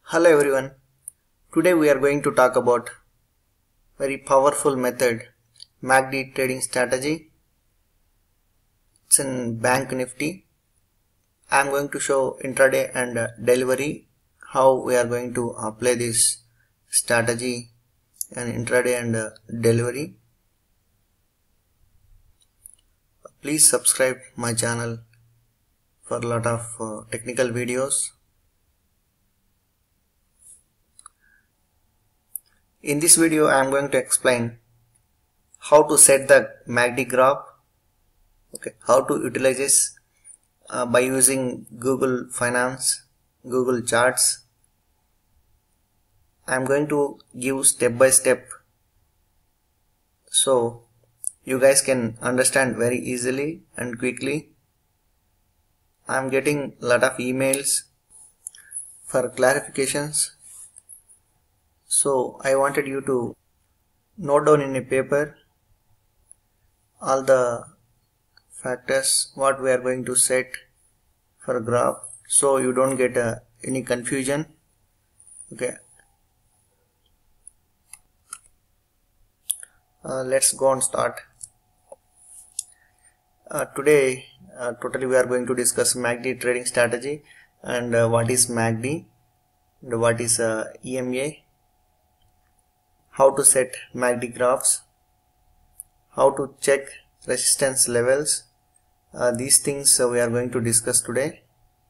Hello everyone. Today we are going to talk about very powerful method MACD trading strategy. It's in Bank Nifty. I am going to show intraday and delivery how we are going to apply this strategy and intraday and delivery. Please subscribe my channel for a lot of technical videos. In this video I am going to explain how to set the MACD graph, how to utilize this by using Google Finance, Google Charts. I am going to give step by step so you guys can understand very easily and quickly. I am getting a lot of emails for clarifications, so I wanted you to note down in a paper all the factors what we are going to set for a graph, so you don't get any confusion. Let's go and start. Today totally we are going to discuss MACD trading strategy and what is MACD and what is EMA, how to set MACD graphs, how to check resistance levels. These things we are going to discuss today.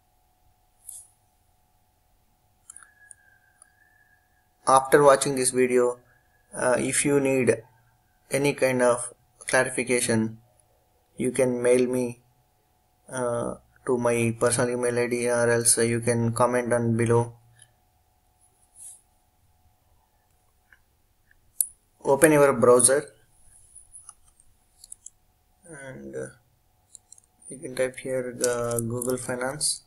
After watching this video, if you need any kind of clarification, you can mail me to my personal email ID, or else you can comment on below. Open your browser and you can type here the Google Finance.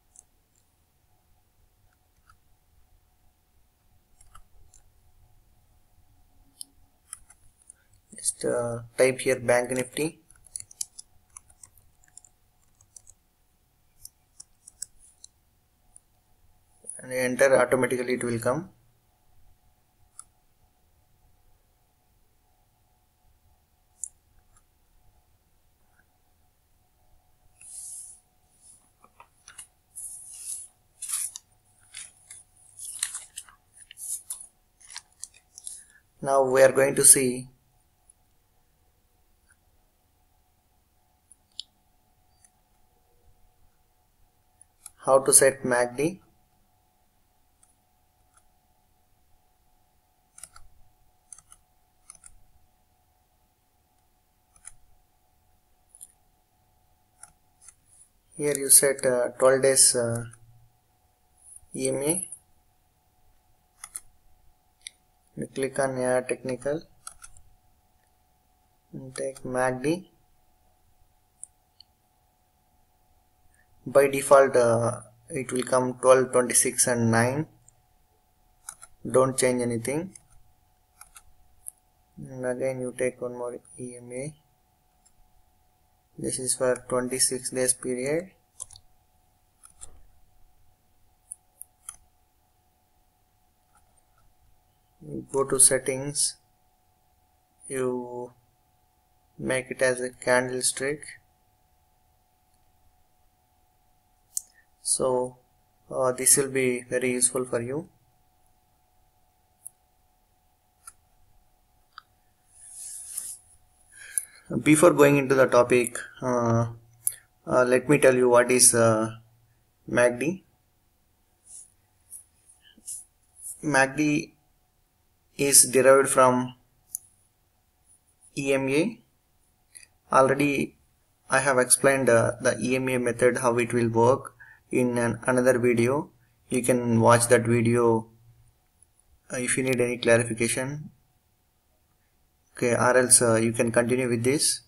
Just type here Bank Nifty. And enter, automatically it will come. Now we are going to see how to set MACD. Here you set 12 days EMA. You click on technical and take MACD. By default it will come 12, 26 and 9. Don't change anything. And again you take one more EMA. This is for 26 days period. You go to settings, you make it as a candlestick. So this will be very useful for you. Before going into the topic, let me tell you what is MACD. MACD is derived from EMA. Already I have explained the EMA method, how it will work in another video. You can watch that video if you need any clarification. Or else you can continue with this.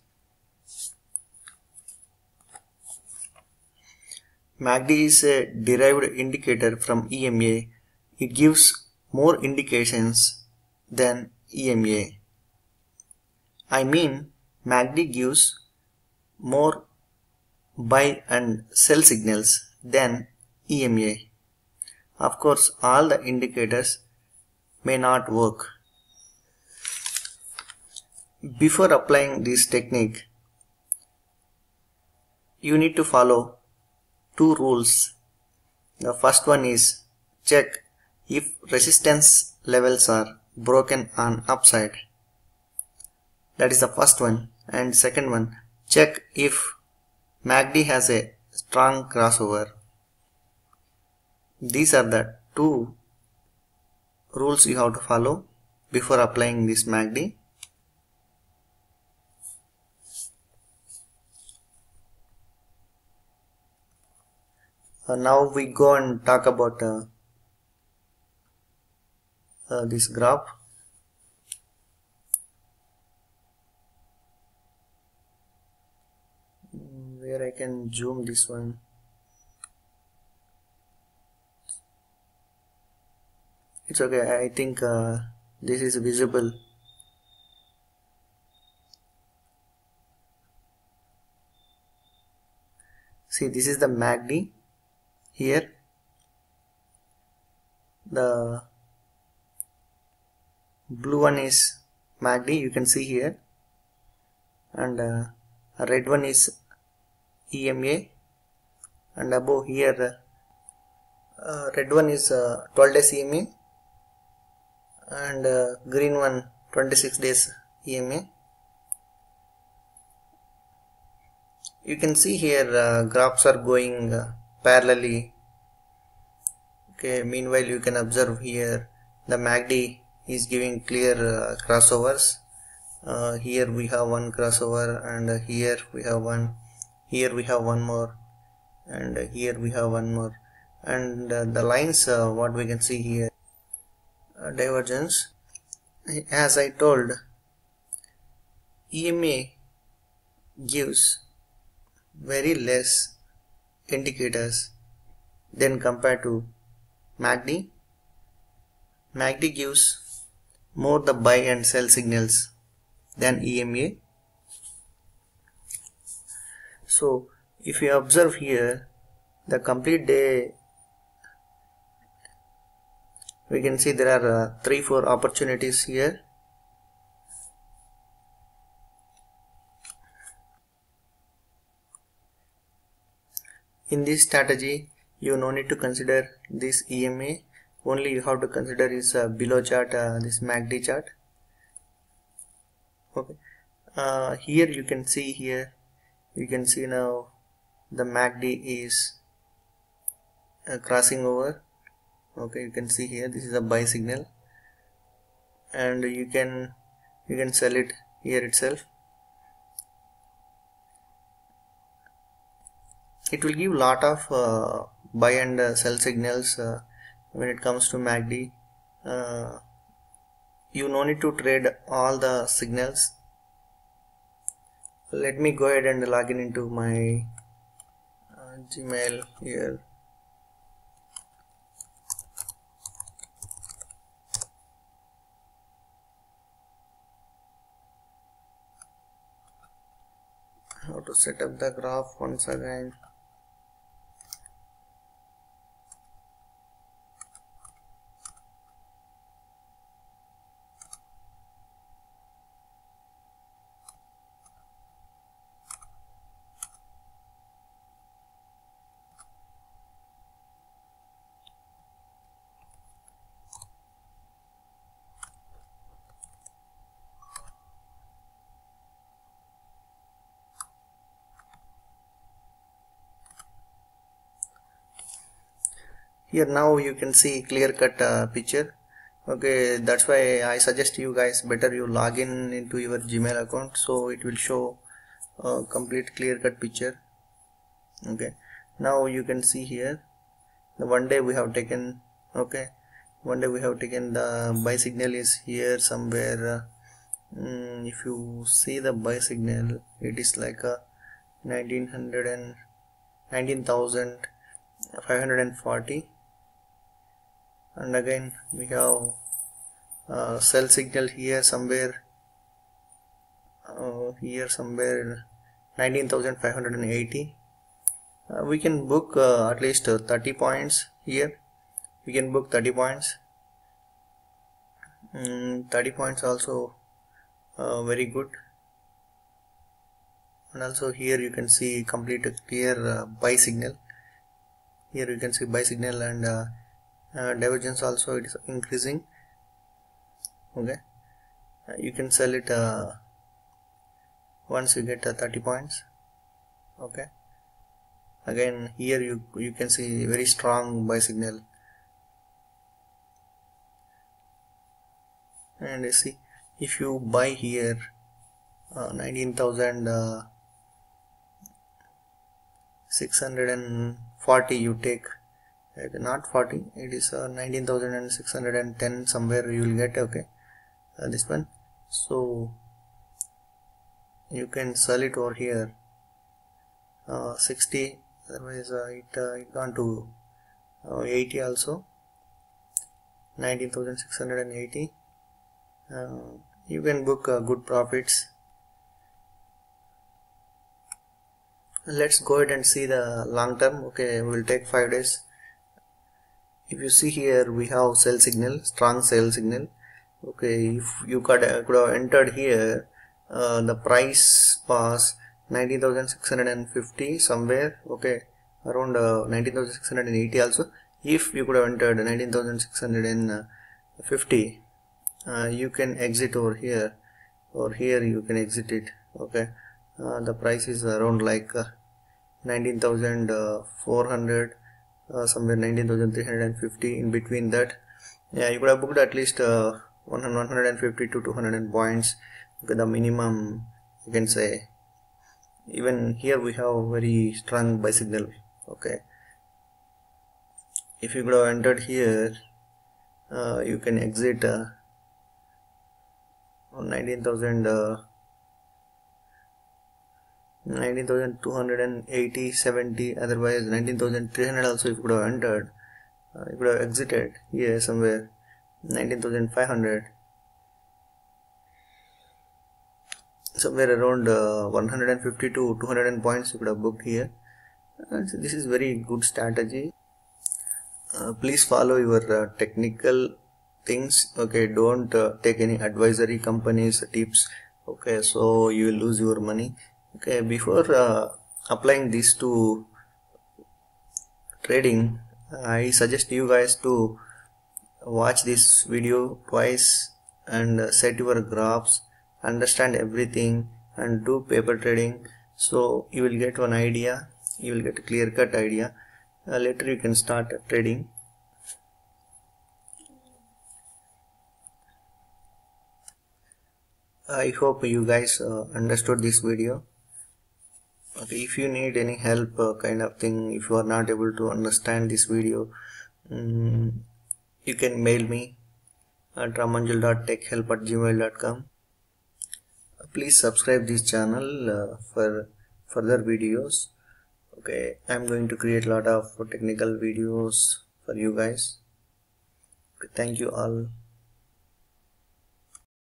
MACD is a derived indicator from EMA. It gives more indications than EMA. I mean, MACD gives more buy and sell signals than EMA. Of course, all the indicators may not work. Before applying this technique, you need to follow two rules. The first one is check if resistance levels are broken on upside. That is the first one. And second one, check if MACD has a strong crossover. These are the two rules you have to follow before applying this MACD. Now we go and talk about this graph. Where I can zoom this one. It's okay, I think this is visible. See, this is the MACD. Here the blue one is MACD, you can see here, and a red one is EMA, and above here red one is 12 days EMA, and green one 26 days EMA. You can see here graphs are going parallelly. Okay, meanwhile you can observe here the MACD is giving clear crossovers. Here we have one crossover, and here we have one, here we have one more, and here we have one more, and the lines what we can see here, divergence. As I told, EMA gives very less indicators than compared to MACD. MACD gives more the buy and sell signals than EMA. So if you observe here the complete day, we can see there are 3-4 opportunities here. In this strategy, you no need to consider this EMA. Only you have to consider is below chart, this MACD chart. Okay. Here you can see here. You can see now the MACD is crossing over. Okay, you can see here this is a buy signal, and you can sell it here itself. It will give lot of buy and sell signals when it comes to MACD. You no need to trade all the signals. Let me go ahead and log in into my Gmail here. How to set up the graph once again. Here now you can see clear-cut picture. Okay, that's why I suggest you guys better you log in into your Gmail account, so it will show a complete clear-cut picture. Okay, now you can see here the one day we have taken. Okay, one day we have taken the buy signal is here somewhere. If you see the buy signal, it is like a 19,540, and again we have sell signal here somewhere, here somewhere 19,580. We can book at least 30 points here. we can book 30 points. 30 points also very good. And also here you can see complete a clear buy signal. Here you can see buy signal, and divergence also it is increasing. Okay, you can sell it once you get 30 points. Okay, again here you can see very strong buy signal, and you see if you buy here 19,640 you take, not 40, it is 19,610 somewhere you will get. Okay, this one, so you can sell it over here 60, otherwise it gone to 80 also, 19,680. You can book good profits. Let's go ahead and see the long term. Okay, we'll take 5 days. If you see here, we have sell signal, strong sell signal. Okay, if you could have entered here, the price was 19,650 somewhere. Okay, around 19,680 also. If you could have entered 19,650, you can exit over here, or here you can exit it. Okay, the price is around like 19,400, somewhere 19,350, in between that. Yeah, you could have booked at least 150 to 200 points. Okay, the minimum you can say. Even here we have very strong buy signal. Okay, if you could have entered here, you can exit on 19,280, 70, otherwise 19,300 also. If you could have entered, you could have exited here somewhere 19,500, somewhere around 150 to 200 points you could have booked here. This is very good strategy. Please follow your technical things. Okay, don't take any advisory companies tips. Okay, so you will lose your money. Okay, before applying this to trading, I suggest you guys to watch this video twice and set your graphs, understand everything, and do paper trading. So you will get one idea, you will get a clear-cut idea. Later you can start trading. I hope you guys understood this video. Okay, if you need any help kind of thing, if you are not able to understand this video, you can mail me at ramanjul.techhelp@gmail.com. Please subscribe this channel for further videos. Okay, I'm going to create a lot of technical videos for you guys. Okay, thank you all.